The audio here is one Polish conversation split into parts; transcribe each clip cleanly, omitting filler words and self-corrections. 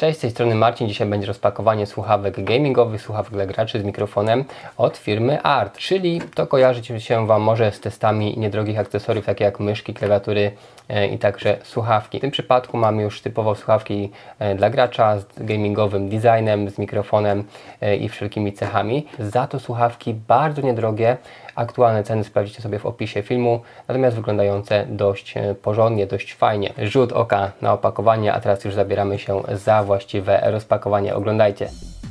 Cześć, z tej strony Marcin. Dzisiaj będzie rozpakowanie słuchawek gamingowych, słuchawek dla graczy z mikrofonem od firmy ART, czyli to kojarzyć się Wam może z testami niedrogich akcesoriów, takie jak myszki, klawiatury i także słuchawki. W tym przypadku mamy już typowo słuchawki dla gracza z gamingowym designem, z mikrofonem i wszelkimi cechami. Za to słuchawki bardzo niedrogie. Aktualne ceny sprawdzicie sobie w opisie filmu, natomiast wyglądające dość porządnie, dość fajnie. Rzut oka na opakowanie, a teraz już zabieramy się za właściwe rozpakowanie. Oglądajcie.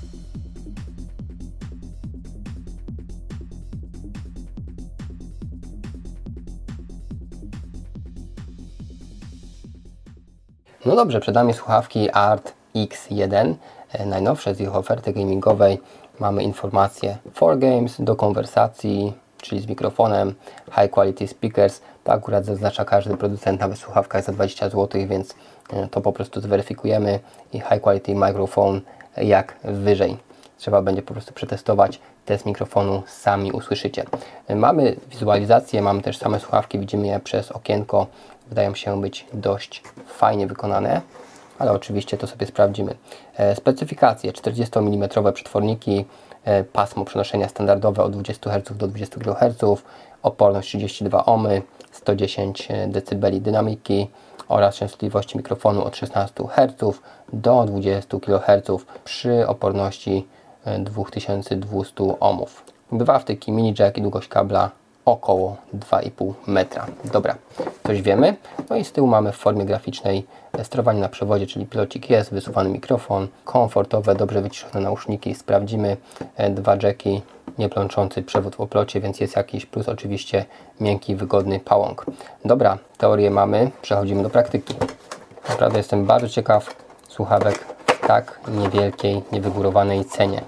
No dobrze, przed nami słuchawki ART X1, najnowsze z ich oferty gamingowej. Mamy informacje for games, do konwersacji, czyli z mikrofonem, high quality speakers. To akurat zaznacza każdy producent, nawet słuchawka jest za 20 zł, więc to po prostu zweryfikujemy. I high quality microphone jak wyżej. Trzeba będzie po prostu przetestować. Test mikrofonu sami usłyszycie. Mamy wizualizację, mamy też same słuchawki, widzimy je przez okienko. Wydają się być dość fajnie wykonane, ale oczywiście to sobie sprawdzimy. Specyfikacje: 40 mm przetworniki, pasmo przenoszenia standardowe od 20 Hz do 20 kHz, oporność 32 ohmy, 110 dB dynamiki oraz częstotliwości mikrofonu od 16 Hz do 20 kHz przy oporności 2200 ohmów. Dwa wtyki, mini jack i długość kabla około 2,5 metra. Dobra, coś wiemy. No i z tyłu mamy w formie graficznej sterowanie na przewodzie, czyli pilocik jest, wysuwany mikrofon, komfortowe, dobrze wyciszone nauszniki. Sprawdzimy dwa jacki, nieplączący przewód w oplocie, więc jest jakiś plus, oczywiście miękki, wygodny pałąk. Dobra, teorię mamy, przechodzimy do praktyki. Naprawdę jestem bardzo ciekaw słuchawek w tak niewielkiej, niewygórowanej cenie.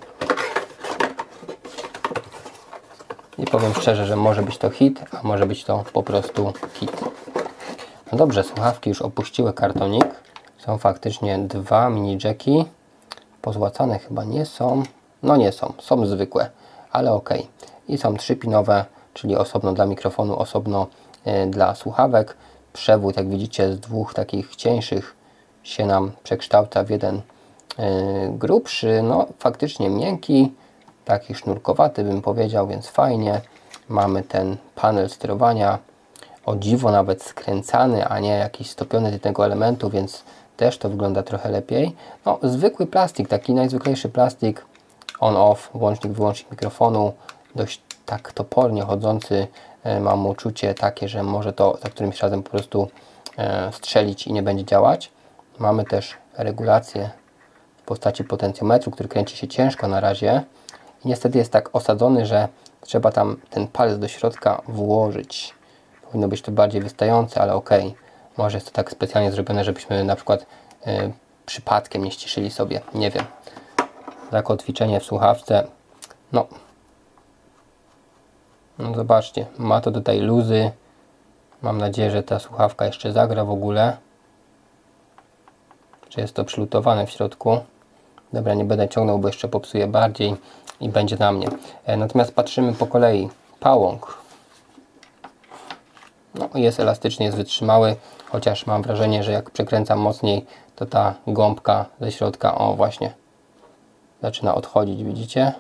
I powiem szczerze, że może być to hit, a może być to po prostu hit. No dobrze, słuchawki już opuściły kartonik. Są faktycznie dwa mini jacki. Pozłacane chyba nie są. No nie są, są zwykłe, ale ok. I są 3-pinowe, czyli osobno dla mikrofonu, osobno dla słuchawek. Przewód, jak widzicie, z dwóch takich cieńszych się nam przekształca w jeden grubszy. No faktycznie miękki. Taki sznurkowaty bym powiedział, więc fajnie. Mamy ten panel sterowania, o dziwo nawet skręcany, a nie jakiś stopiony z jednego elementu, więc też to wygląda trochę lepiej. No, zwykły plastik, taki najzwyklejszy plastik, on-off, włącznik, wyłącznik mikrofonu, dość tak topornie chodzący. Mam uczucie takie, że może to za którymś razem po prostu strzelić i nie będzie działać. Mamy też regulację w postaci potencjometru, który kręci się ciężko na razie. I niestety jest tak osadzony, że trzeba tam ten palec do środka włożyć. Powinno być to bardziej wystające, ale ok. Może jest to tak specjalnie zrobione, żebyśmy na przykład przypadkiem nie ściszyli sobie. Nie wiem. Zakotwiczenie w słuchawce. No zobaczcie. Ma to tutaj luzy. Mam nadzieję, że ta słuchawka jeszcze zagra w ogóle. Czy jest to przylutowane w środku. Dobra, nie będę ciągnął, bo jeszcze popsuję bardziej i będzie na mnie. Natomiast patrzymy po kolei. Pałąk. No, jest elastyczny, jest wytrzymały, chociaż mam wrażenie, że jak przekręcam mocniej, to ta gąbka ze środka, o właśnie, zaczyna odchodzić, widzicie?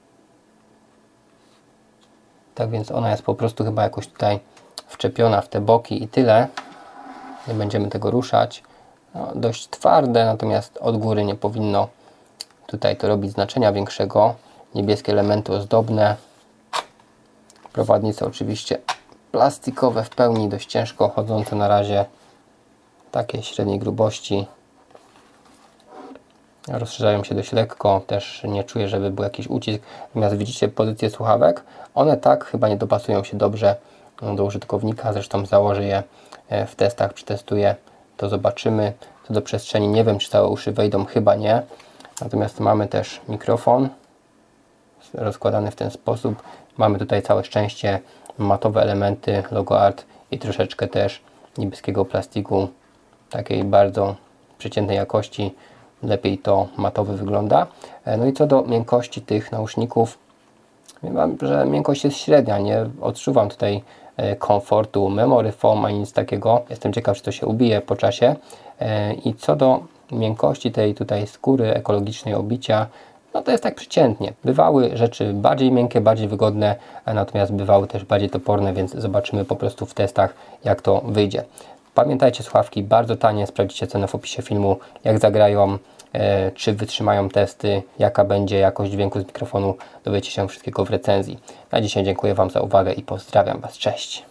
Tak więc ona jest po prostu chyba jakoś tutaj wczepiona w te boki i tyle. Nie będziemy tego ruszać. No, dość twarde, natomiast od góry nie powinno tutaj to robić znaczenia większego. Niebieskie elementy ozdobne. Prowadnice oczywiście plastikowe w pełni, dość ciężko chodzące na razie. Takie średniej grubości. Rozszerzają się dość lekko. Też nie czuję, żeby był jakiś ucisk. Natomiast widzicie pozycję słuchawek. One tak chyba nie dopasują się dobrze do użytkownika. Zresztą założę je w testach, przetestuję. To zobaczymy. Co do przestrzeni, nie wiem, czy całe uszy wejdą. Chyba nie. Natomiast mamy też mikrofon rozkładany w ten sposób. Mamy tutaj całe szczęście matowe elementy, logo ART i troszeczkę też niebieskiego plastiku, takiej bardzo przeciętnej jakości. Lepiej to matowy wygląda. No i co do miękkości tych nauszników, wiem, że miękkość jest średnia, nie odczuwam tutaj komfortu, memory foam ani nic takiego. Jestem ciekaw, czy to się ubije po czasie. I co do miękkości tej tutaj skóry, ekologicznej obicia, no to jest tak przeciętnie. Bywały rzeczy bardziej miękkie, bardziej wygodne, natomiast bywały też bardziej toporne, więc zobaczymy po prostu w testach, jak to wyjdzie. Pamiętajcie, słuchawki bardzo tanie, sprawdźcie cenę w opisie filmu, jak zagrają, czy wytrzymają testy, jaka będzie jakość dźwięku z mikrofonu, dowiecie się wszystkiego w recenzji. Na dzisiaj dziękuję Wam za uwagę i pozdrawiam Was, cześć!